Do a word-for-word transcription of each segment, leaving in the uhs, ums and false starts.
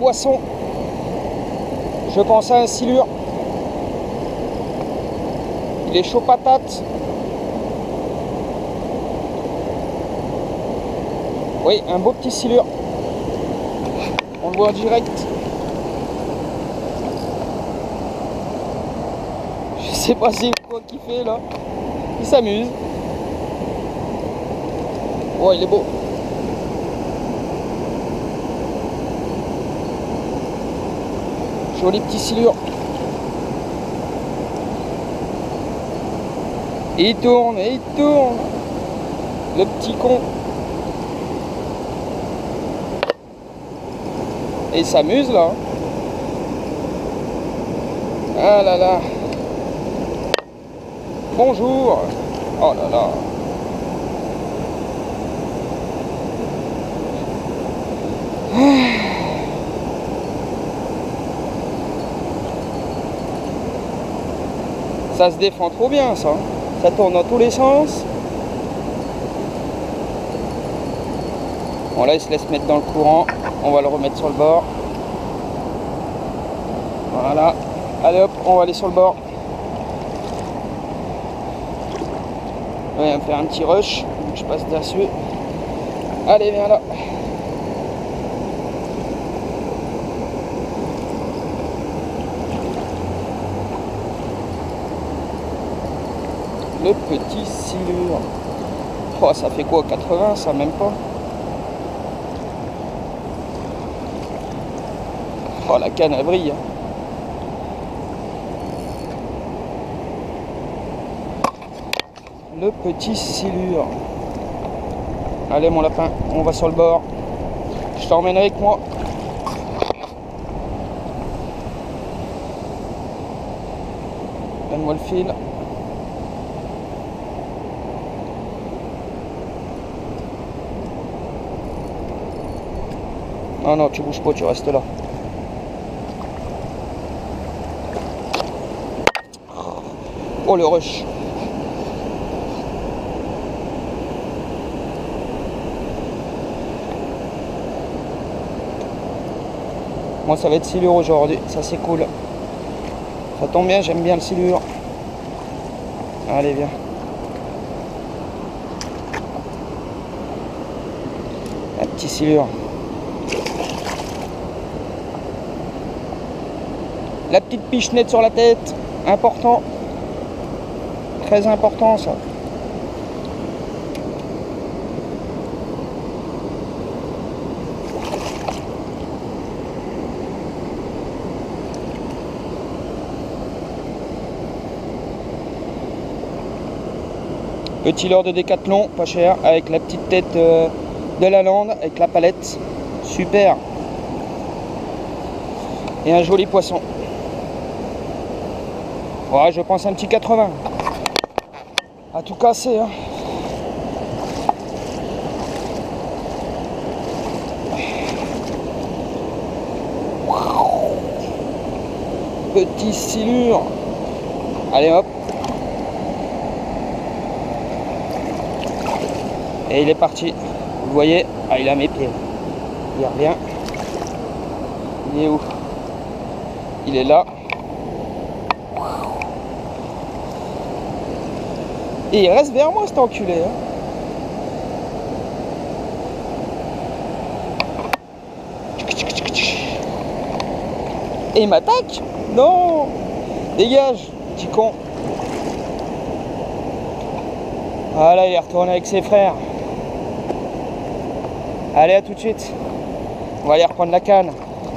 poisson. Je pense à un silure. Il est chaud patate. Oui, un beau petit silure. On le voit en direct. Je sais pas c'est quoi qu'il fait là. Il s'amuse. Oh, il est beau. Joli petit silure. Et il tourne, et il tourne. Le petit con. Et il s'amuse là. Ah là là. Bonjour. Oh là là. Ça se défend trop bien ça. Ça tourne dans tous les sens. Bon là il se laisse mettre dans le courant. On va le remettre sur le bord. Voilà. Allez hop, on va aller sur le bord. On va me faire un petit rush. Je passe dessus. Allez, viens là. Le petit silure. Oh, ça fait quoi, quatre-vingts, ça, même pas. Oh, la canne, elle brille. Le petit silure. Allez, mon lapin, on va sur le bord. Je t'emmène avec moi. Donne-moi le fil. Non, non, tu bouges pas, tu restes là. Oh, le rush. Moi, ça va être silure aujourd'hui, ça c'est cool. Ça tombe bien, j'aime bien le silure. Allez, viens. Un petit silure. La petite pichenette sur la tête, important. Très important ça. Petit leurre de Décathlon, pas cher, avec la petite tête euh, de la lande, avec la palette. Super. Et un joli poisson. Ouais, je pense un petit quatre-vingts. À tout casser, hein. Petit silure. Allez hop. Et il est parti. Vous voyez, ah, il a mes pieds. Il revient. Il est où? Il est là. Et il reste vers moi cet enculé. Hein. Et il m'attaque? Non! Dégage, petit con. Voilà, il est retourné avec ses frères. Allez, à tout de suite. On va aller reprendre la canne.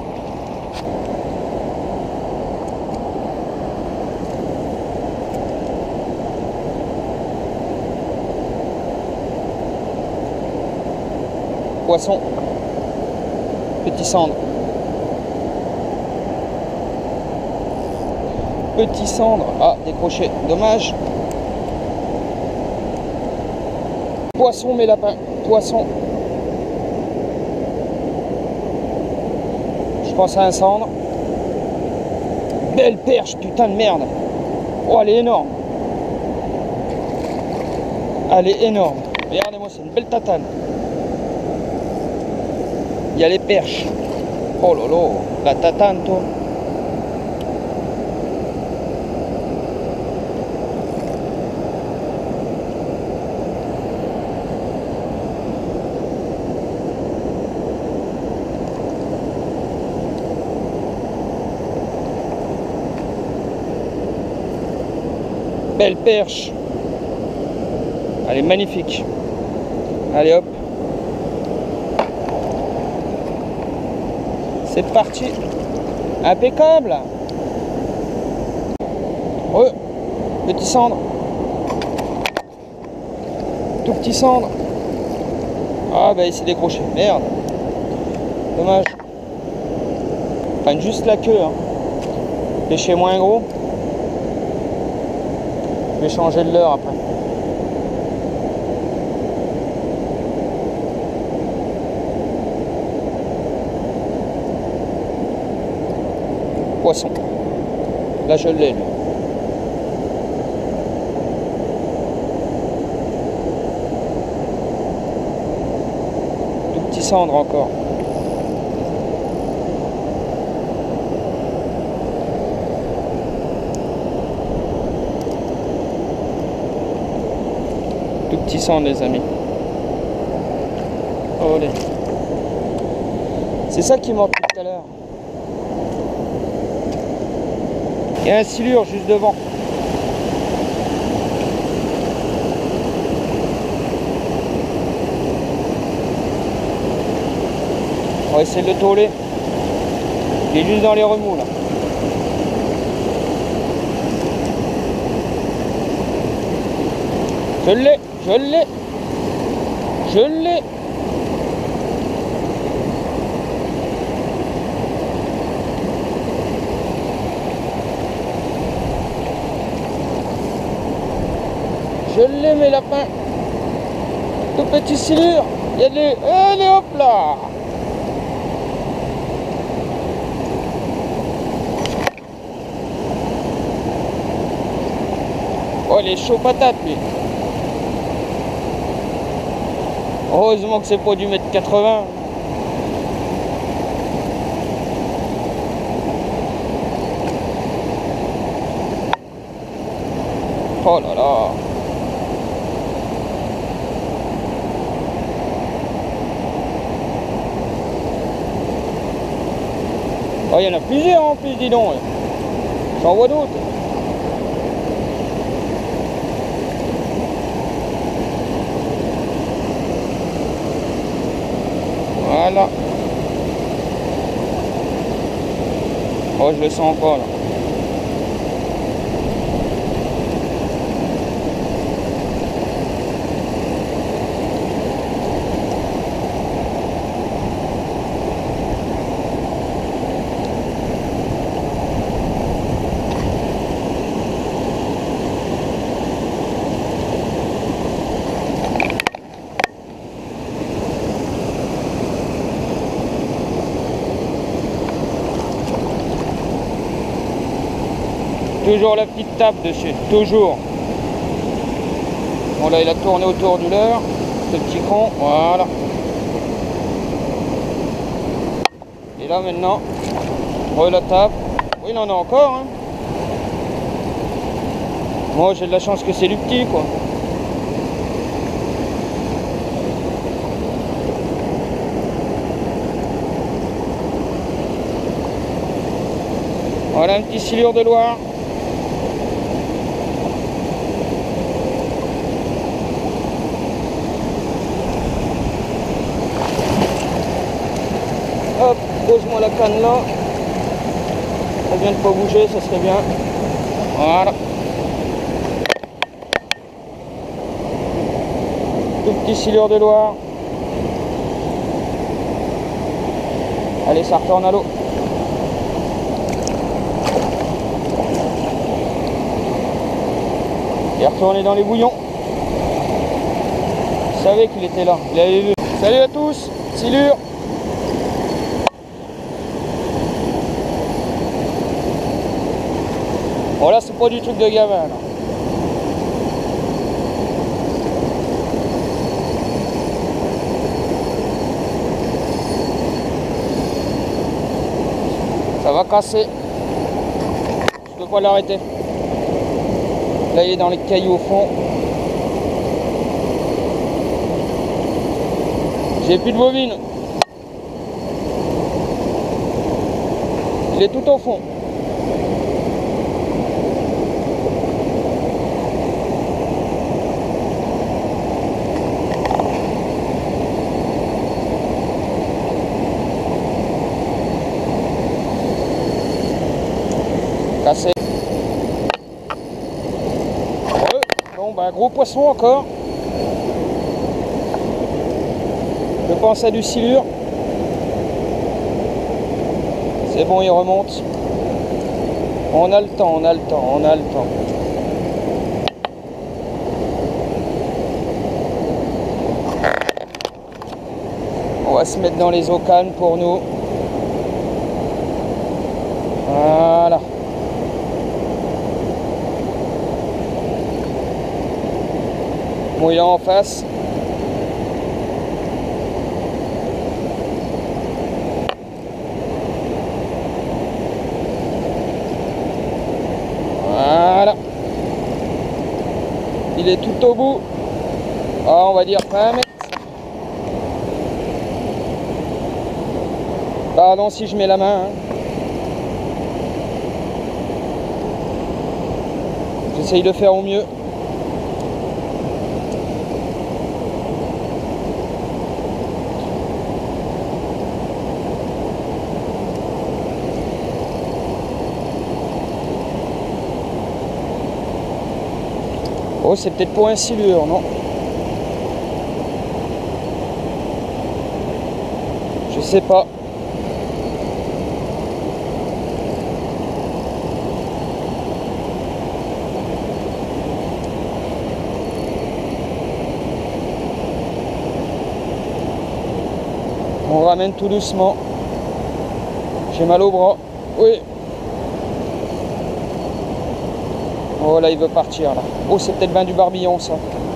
Poisson. Petit cendre. Petit cendre. Ah, décroché. Dommage. Poisson, mes lapins. Poisson. Je pense à un cendre. Belle perche, putain de merde. Oh, elle est énorme. Elle est énorme. Regardez-moi, c'est une belle tatane. Il y a les perches. Oh lolo, la tatane toi. Belle perche. Elle est magnifique. Allez hop. C'est parti. Impeccable. Oh, petit cendre. Tout petit cendre. Ah bah il s'est décroché. Merde. Dommage. Enfin juste la queue. Hein. Pêcher moins gros. Je vais changer de leurre après. Poisson. Là je l'ai lui. Tout petit cendre encore. Tout petit cendre les amis. Oh, les... C'est ça qui manque tout à l'heure. Il y a un silure juste devant. On va essayer de le tôler. Il est juste dans les remous là. Je l'ai, je l'ai, je l'ai. Je l'ai mes lapins. Tout petit silure. Il y a des... Allez hop là. Oh il est chaud patate lui. Heureusement que c'est pas du mètre quatre-vingts. Oh là là. Oh, il y en a plusieurs en plus, dis donc. J'en vois d'autres. Voilà. Oh, je le sens encore là. Toujours la petite tape dessus, toujours. Bon là il a tourné autour du leurre, ce petit con, voilà. Et là maintenant, on la tape. Oui il en a encore. Hein. Moi j'ai de la chance que c'est du petit quoi. Voilà un petit silure de Loire. Hop, pose-moi la canne là. Ça vient de pas bouger, ça serait bien. Voilà. Tout petit silure de Loire. Allez, ça retourne à l'eau. Il est retourné dans les bouillons. Je savais qu'il était là. Il avait vu. Salut à tous, silure. Bon là c'est pas du truc de gamin là. Ça va casser. Je peux pas l'arrêter. Là, il est dans les cailloux au fond. J'ai plus de bobine. Il est tout au fond. Cassé. Ouais. Bon, bah, gros poisson encore. Je pense à du silure. C'est bon, il remonte. On a le temps, on a le temps, on a le temps. On va se mettre dans les eaux calmes pour nous. Voilà. Mouillant en face. Voilà. Il est tout au bout. Ah, on va dire vingt mètres. Pardon si je mets la main. Hein. J'essaye de faire au mieux. Oh, c'est peut-être pour un silure, non? Je sais pas. On ramène tout doucement. J'ai mal au bras. Oui. Oh là, il veut partir là. Oh, c'est peut-être bien du barbillon ça.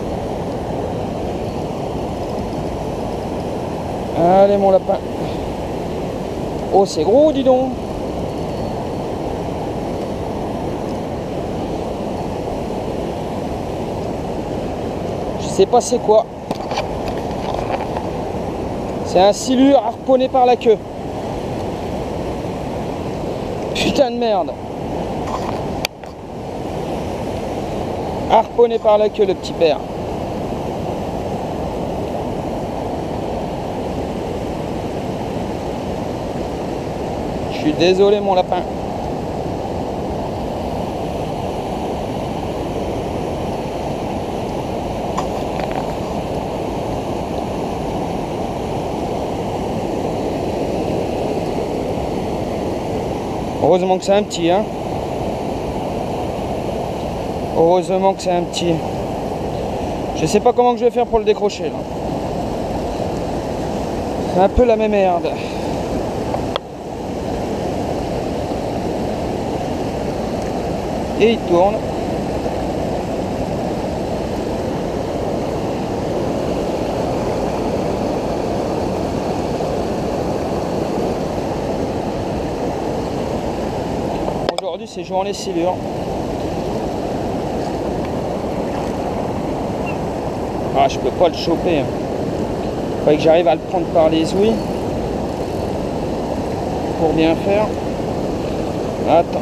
Allez mon lapin. Oh, c'est gros, dis donc. Je sais pas c'est quoi. C'est un silure harponné par la queue. Putain de merde. Harponné par la queue, le petit père. Je suis désolé mon lapin. Heureusement que c'est un petit, hein. Heureusement que c'est un petit. Je sais pas comment que je vais faire pour le décrocher là. C'est un peu la même merde. Et il tourne. Aujourd'hui c'est journée silure. Ah, je peux pas le choper. Il faudrait que j'arrive à le prendre par les ouïes pour bien faire. Attends.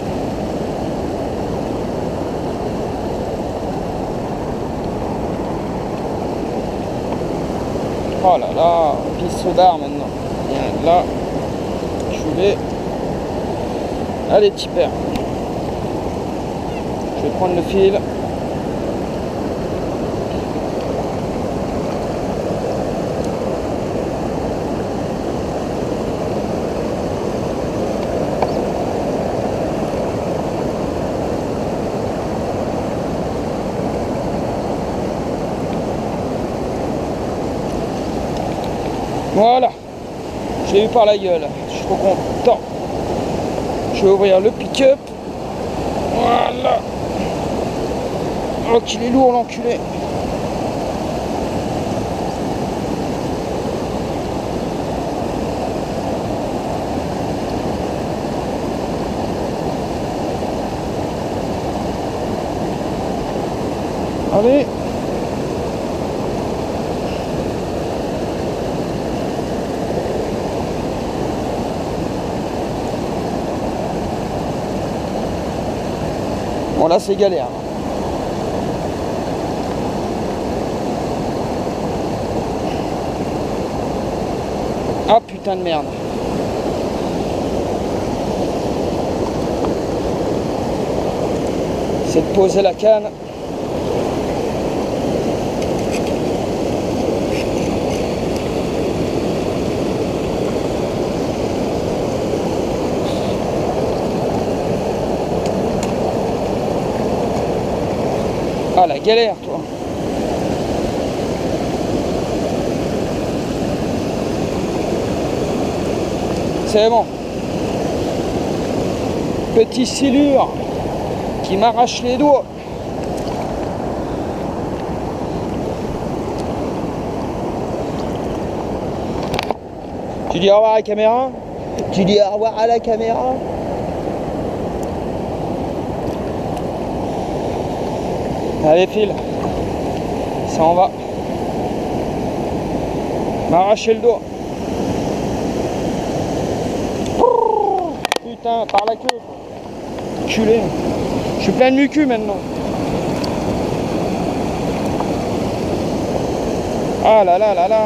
Oh là là, piste d'art maintenant. Viens là. Je vais. Allez, petit père. Je vais prendre le fil. Voilà, je l'ai eu par la gueule, je suis trop content. Je vais ouvrir le pick-up. Voilà. Oh qu'il est lourd l'enculé. Allez. Bon là c'est galère. Ah putain de merde. C'est de poser la canne. Ah la galère toi. C'est bon. Petit silure qui m'arrache les doigts. Tu dis au revoir à la caméra? Tu dis au revoir à la caméra? Allez file. Ça en va. M'arracher le doigt. Putain, par la queue. Culé. Je suis plein de mucu maintenant. Ah là là là là.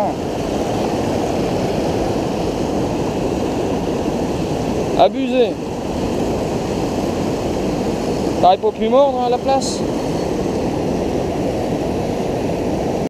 Abusé. T'arrives pas plus mordre à la place?